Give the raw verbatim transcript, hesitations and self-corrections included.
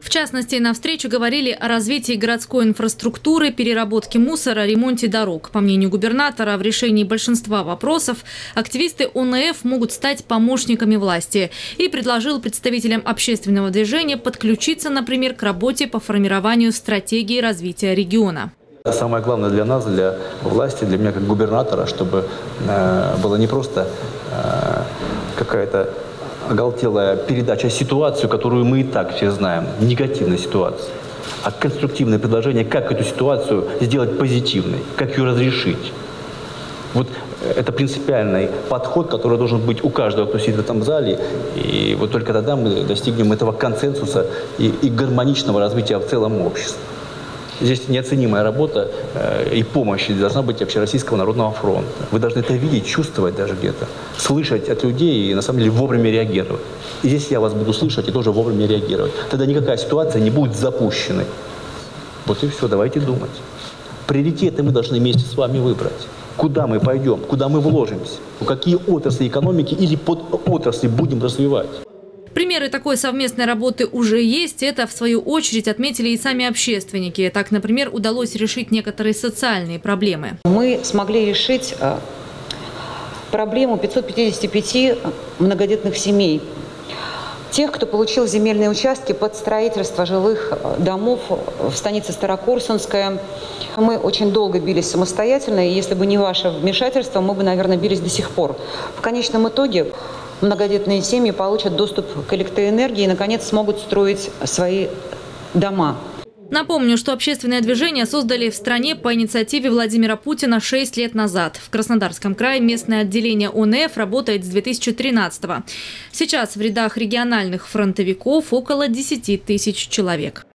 В частности, на встрече говорили о развитии городской инфраструктуры, переработке мусора, ремонте дорог. По мнению губернатора, в решении большинства вопросов активисты О Н Ф могут стать помощниками власти. И предложил представителям общественного движения подключиться, например, к работе по формированию стратегии развития региона. Самое главное для нас, для власти, для меня как губернатора, чтобы э, было не просто э, какая-то оголтелая передача ситуации, которую мы и так все знаем, негативная ситуация, а конструктивное предложение, как эту ситуацию сделать позитивной, как ее разрешить. Вот это принципиальный подход, который должен быть у каждого, кто сидит в этом зале, и вот только тогда мы достигнем этого консенсуса и, и гармоничного развития в целом общества. Здесь неоценимая работа э, и помощь должна быть Общероссийского народного фронта. Вы должны это видеть, чувствовать даже где-то, слышать от людей и на самом деле вовремя реагировать. И здесь я вас буду слышать и тоже вовремя реагировать. Тогда никакая ситуация не будет запущенной. Вот и все, давайте думать. Приоритеты мы должны вместе с вами выбрать. Куда мы пойдем, куда мы вложимся, какие отрасли экономики или подотрасли будем развивать. Примеры такой совместной работы уже есть. Это, в свою очередь, отметили и сами общественники. Так, например, удалось решить некоторые социальные проблемы. Мы смогли решить проблему пятисот пятидесяти пяти многодетных семей. Тех, кто получил земельные участки под строительство жилых домов в станице Старокурсунская. Мы очень долго бились самостоятельно, и если бы не ваше вмешательство, мы бы, наверное, бились до сих пор. В конечном итоге многодетные семьи получат доступ к электроэнергии и, наконец, смогут строить свои дома. Напомню, что общественное движение создали в стране по инициативе Владимира Путина шесть лет назад. В Краснодарском крае местное отделение О Н Ф работает с две тысячи тринадцатого. Сейчас в рядах региональных фронтовиков около десяти тысяч человек.